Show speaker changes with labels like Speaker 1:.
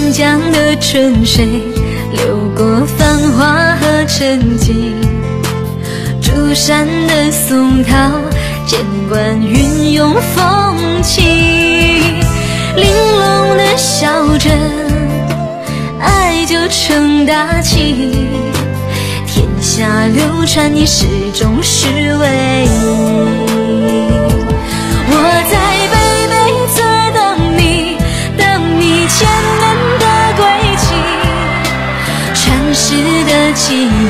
Speaker 1: 长江的春水流过繁华和沉寂，竹山的松涛见惯云涌风起，玲珑的小镇，爱就成大器，天下流传你始终是唯一。我在北北侧等你，等你千年的归期，传世的记忆